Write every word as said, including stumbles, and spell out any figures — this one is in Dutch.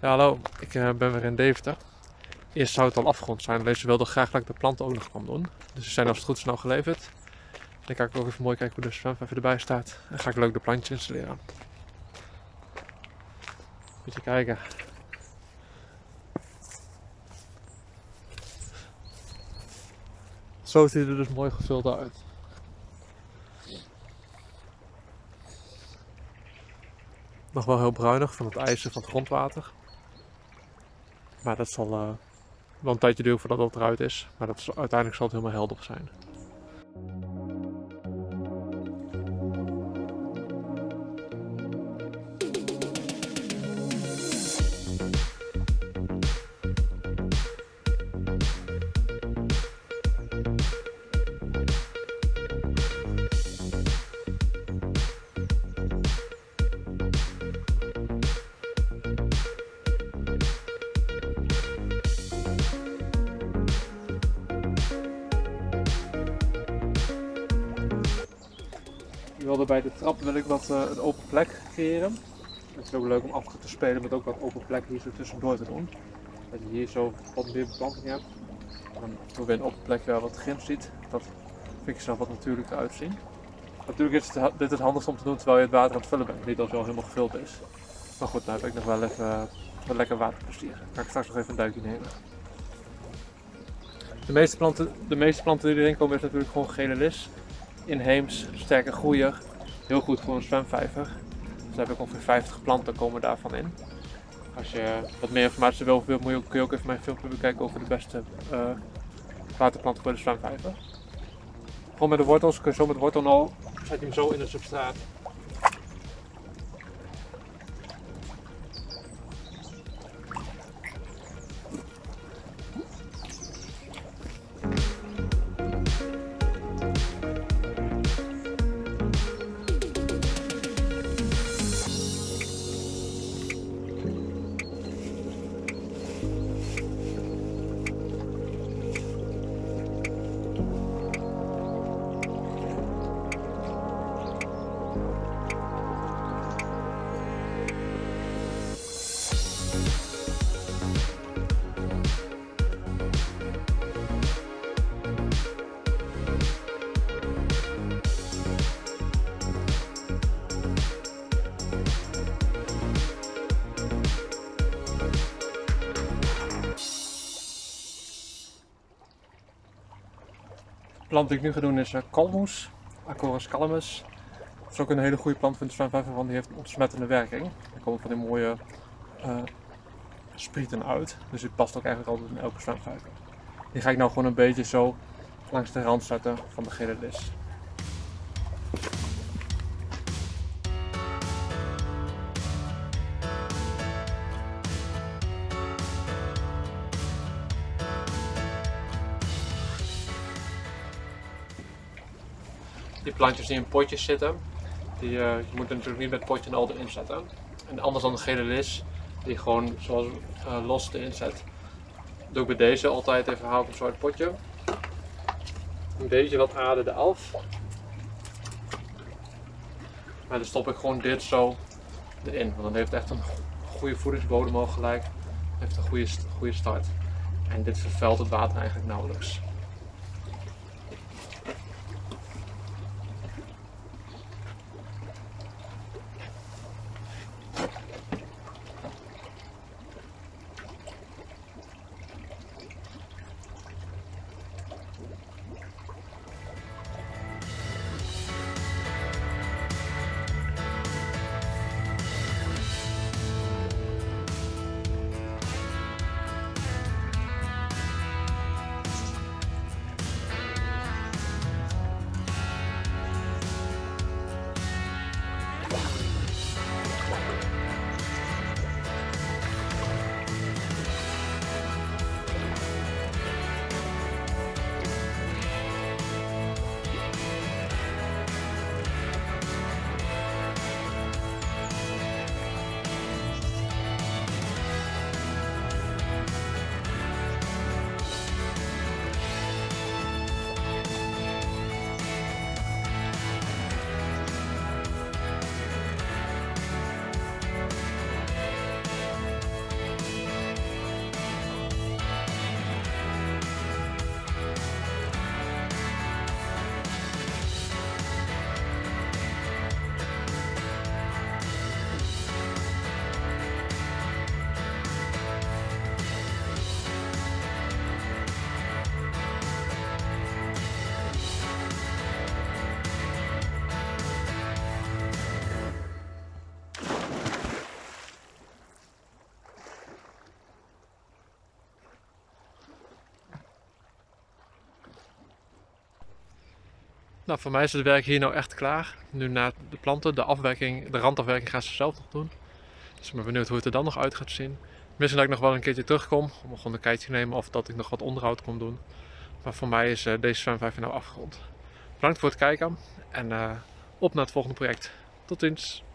Ja, hallo, ik uh, ben weer in Deventer. Eerst zou het al afgerond zijn, alleen ze wilden graag dat ik de planten ook nog kwam doen. Dus ze zijn als het goed is snel geleverd. Dan kan ik ook even mooi kijken hoe de zwemvijver erbij staat. En ga ik leuk de plantjes installeren. Moet je kijken. Zo ziet het er dus mooi gevuld uit. Nog wel heel bruinig van het ijzer van het grondwater. Maar dat zal uh, wel een tijdje duren voordat dat eruit is. Maar dat is, uiteindelijk zal het helemaal helder zijn. Ik wilde bij de trap wil ik wat uh, een open plek creëren. Het is ook leuk om af te spelen met ook wat open plek hier zo tussendoor te doen. Dat je hier zo wat meer beplanting hebt. En dan af en toe weer een open plek waar wat grim ziet. Dat vind ik zelf wat natuurlijker uitzien. Natuurlijk is het, dit het handigst om te doen terwijl je het water aan het vullen bent. Niet als het al helemaal gevuld is. Maar goed, nou heb ik nog wel even uh, wat lekker waterplezier. Dan ga ik straks nog even een duikje nemen. De meeste planten, de meeste planten die erin komen is natuurlijk gewoon gele lis. Inheems, sterke groeier, heel goed voor een zwemvijver. Dus daar heb ik ongeveer vijftig planten komen daarvan in. Als je wat meer informatie wil, wil moet je, kun je ook even mijn filmpje bekijken over de beste uh, waterplanten voor de zwemvijver. Gewoon met de wortels, kun je zo met de wortelnal, zet je hem zo in de substraat. De plant die ik nu ga doen is uh, Kalmoes, Acorus calamus. Dat is ook een hele goede plant voor de zwemvijver, want die heeft een ontsmettende werking. Er komen van die mooie uh, sprieten uit, dus die past ook eigenlijk altijd in elke zwemvijver. Die ga ik nou gewoon een beetje zo langs de rand zetten van de gele lis. Die plantjes die in potjes zitten, die, uh, je moet er natuurlijk niet met potje en al erin zetten. En anders dan de gele lis, die gewoon zoals uh, los erin zet. Doe ik bij deze altijd even, haal ik hem zo uit het potje. Een beetje wat aarde eraf. Maar dan stop ik gewoon dit zo erin, want dan heeft het echt een goede voedingsbodem al gelijk. Heeft een goede, goede start. En dit vervuilt het water eigenlijk nauwelijks. Nou, voor mij is het werk hier nou echt klaar. Nu na de planten, de afwerking, de randafwerking gaan ze zelf nog doen. Dus ik ben benieuwd hoe het er dan nog uit gaat zien. Misschien dat ik nog wel een keertje terugkom om gewoon een kijkje te nemen of dat ik nog wat onderhoud kom doen. Maar voor mij is uh, deze zwemvijver nou afgerond. Bedankt voor het kijken en uh, op naar het volgende project. Tot ziens!